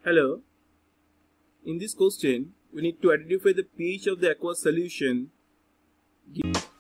Hello. In this question, we need to identify the pH of the aqueous solution.